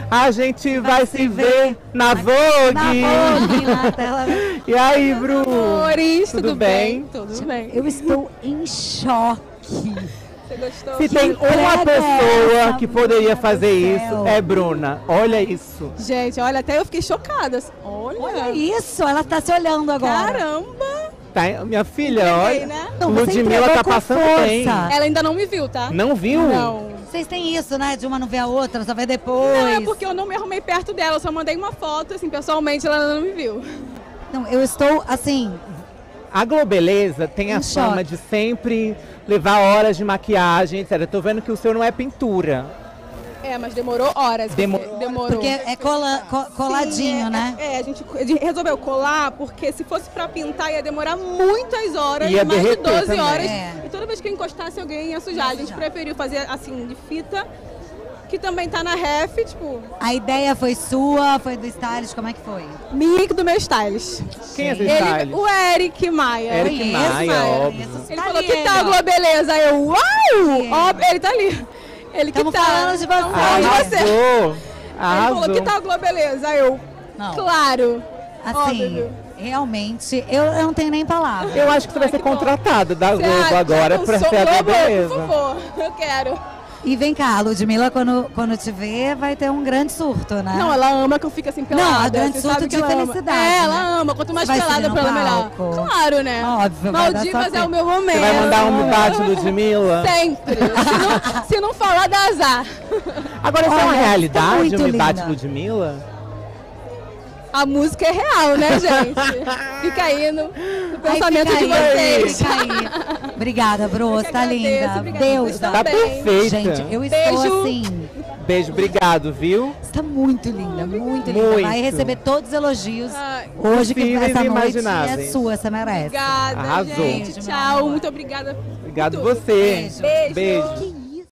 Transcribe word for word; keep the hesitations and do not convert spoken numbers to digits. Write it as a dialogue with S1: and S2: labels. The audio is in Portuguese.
S1: A gente vai, vai se ver, ver na Vogue.
S2: Na Vogue, na tela.
S1: E aí, Bru?
S3: Amores,
S1: tudo,
S3: tudo
S1: bem?
S3: bem? Tudo bem.
S2: Eu estou em choque.
S3: Você gostou?
S1: Se tem uma pessoa que poderia fazer isso, é Bruna. Olha isso.
S3: Gente, olha, até eu fiquei chocada. Olha,
S2: olha isso, ela tá se olhando agora.
S3: Caramba!
S1: Tá, minha filha,
S3: Entreguei,
S1: olha.
S3: Né?
S2: Não,
S1: Ludmilla tá passando
S2: força.
S1: bem.
S3: Ela ainda não me viu, tá?
S1: Não viu?
S3: Não.
S2: Vocês têm isso, né? De uma não ver a outra, só vê depois.
S3: Não, é porque eu não me arrumei perto dela, eu só mandei uma foto, assim, pessoalmente ela ainda não me viu.
S2: Não, eu estou, assim...
S1: A Globeleza tem a
S2: choque.
S1: fama de sempre levar horas de maquiagem, etcétera. Eu tô vendo que o seu não é pintura.
S3: É, mas demorou horas.
S1: Demor...
S3: Porque, demorou.
S2: Porque é cola, co, coladinho,
S3: Sim, é,
S2: né?
S3: É, a gente, a gente resolveu colar, porque se fosse pra pintar ia demorar muitas horas,
S1: ia
S3: mais de doze
S1: também.
S3: horas.
S2: É.
S3: E toda vez que eu encostasse alguém ia sujar. A gente preferiu fazer assim, de fita, que também tá na ref, tipo...
S2: A ideia foi sua, foi do stylist, como é que foi?
S3: Minha e do meu stylist.
S1: Quem é esse
S3: Ele,
S1: stylist?
S3: o Eric Maia.
S1: Eric
S2: Conheço,
S1: Maia,
S2: Maia.
S1: óbvio.
S2: Conheço.
S3: Ele
S2: Tá
S3: falou,
S2: ali
S3: que
S2: ele,
S3: tal,
S2: ó.
S3: Globeleza? Eu, uau! Ó, ele tá ali. Ele que
S2: Tamo
S3: tá.
S2: falando de você.
S3: Tamo falando de você.
S1: Arrasou!
S3: Ele
S1: Arrasou!
S3: falou, que tal, Globeleza? Eu,
S2: Não.
S3: claro.
S2: Assim,
S3: Óbvio.
S2: realmente, eu, eu não tenho nem palavras.
S1: Eu acho que você vai
S3: Ai,
S1: ser
S3: que bom.
S1: contratada da
S3: Você
S1: Globo
S3: acha?
S1: agora
S3: Eu
S1: pra
S3: sou
S1: ser a
S3: Globo,
S1: Globeleza.
S3: Por favor, eu quero.
S2: E vem cá, a Ludmilla, quando, quando te vê, vai ter um grande surto, né?
S3: Não, ela ama que eu fique assim pelada.
S2: Não, a grande
S3: você
S2: surto
S3: sabe que
S2: de
S3: ela ama.
S2: felicidade,
S3: É,
S2: né?
S3: ela ama. Quanto mais
S2: Você vai
S3: pelada
S2: subir
S3: pra
S2: no
S3: ela, melhor.
S2: palco.
S3: Claro, né?
S2: Óbvio, vai dar
S3: Maldivas
S2: sua
S3: é o meu momento.
S1: Você vai mandar um me bate, Ludmilla?
S3: Sempre. Se não, se não falar, dá azar.
S1: Agora, isso é
S2: Olha,
S1: uma
S2: tá
S1: realidade,
S2: muito
S1: um me bate,
S2: linda.
S1: Ludmilla?
S3: A música é real, né, gente? Fica aí no, no
S2: Ai,
S3: pensamento
S2: fica
S3: de
S2: aí,
S3: vocês.
S2: fica aí. Obrigada, Bru,
S3: Eu
S2: você
S3: que
S2: tá
S3: agradeço,
S2: linda.
S3: obrigada,
S2: Deus,
S3: vocês
S2: tá
S1: Tá
S3: também.
S1: perfeita.
S2: Gente, eu estou
S3: Beijo.
S2: assim...
S1: Beijo, obrigado, viu?
S2: Você tá muito linda, muito linda.
S1: Muito.
S2: Vai receber todos os elogios.
S3: Ai,
S2: Hoje que
S1: possíveis
S2: essa
S1: e
S2: noite
S1: imagináveis.
S2: é sua, você merece.
S3: Obrigada,
S1: Arrasou.
S3: gente.
S2: Beijo, meu
S3: Tchau.
S2: amor.
S3: Muito obrigada.
S1: Obrigado
S3: por tudo.
S1: você.
S2: Beijo.
S3: Beijo.
S1: Beijo.